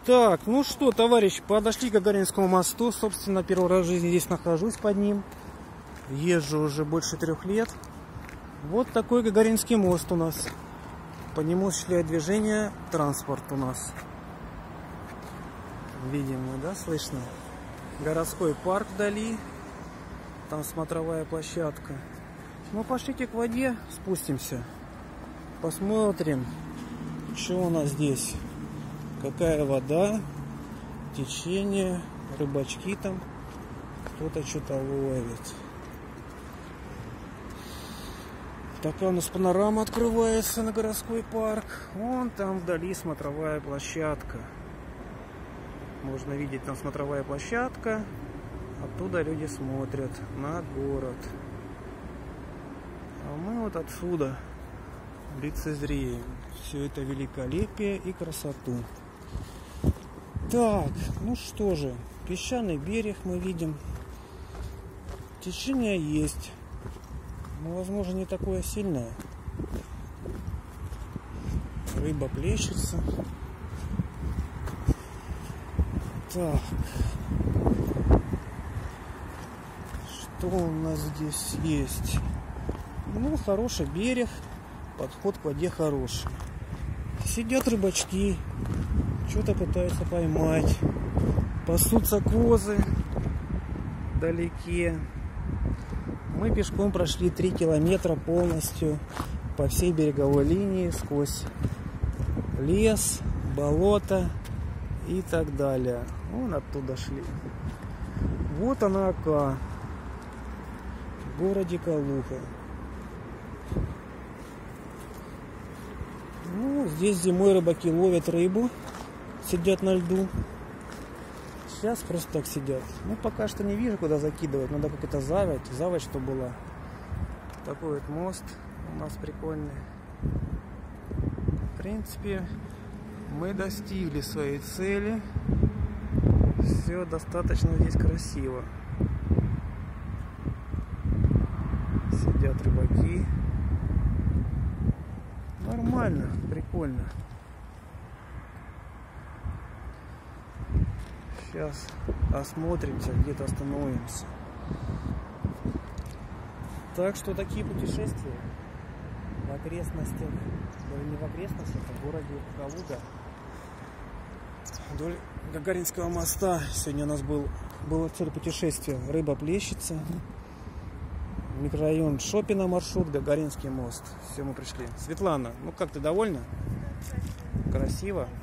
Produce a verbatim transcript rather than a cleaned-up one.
Так, ну что, товарищи, подошли к Гагаринскому мосту. Собственно, первый раз в жизни здесь нахожусь под ним. Езжу уже больше трех лет. Вот такой Гагаринский мост у нас. По нему осуществляет движение транспорт у нас. Видимо, да, слышно? Городской парк вдали. Там смотровая площадка. Ну, пошлите к воде, спустимся. Посмотрим, что у нас здесь. Какая вода, течение, рыбачки там. Кто-то что-то ловит. Такая у нас панорама открывается на городской парк. Вон там вдали смотровая площадка. Можно видеть, там смотровая площадка. Оттуда люди смотрят на город. А мы вот отсюда лицезреем все это великолепие и красоту. Так, ну что же, песчаный берег мы видим. Течение есть. Но, возможно, не такое сильное. Рыба плещется. Так. Что у нас здесь есть? Ну, хороший берег. Подход к воде хороший. Сидят рыбачки. Что-то пытаются поймать. Пасутся козы вдалеке. Мы пешком прошли три километра полностью по всей береговой линии, сквозь лес, болото и так далее. Вон оттуда шли. Вот она, Ока, в городе Калуга. Ну, здесь зимой рыбаки ловят рыбу, сидят на льду. Сейчас просто так сидят. Ну, пока что не вижу, куда закидывать. Надо какая-то заводь, заводь, что была. Такой вот мост у нас прикольный. В принципе, мы достигли своей цели. Все достаточно здесь красиво. Сидят рыбаки. Нормально, прикольно. Сейчас осмотримся, где-то остановимся. Так что такие путешествия в окрестностях, даже не в окрестностях, а в городе Калуга. Вдоль Гагаринского моста сегодня у нас был, была цель путешествия. Рыба плещется. Микрорайон Шопино маршрут, Гагаринский мост. Все, мы пришли. Светлана, ну как, ты довольна? Красиво.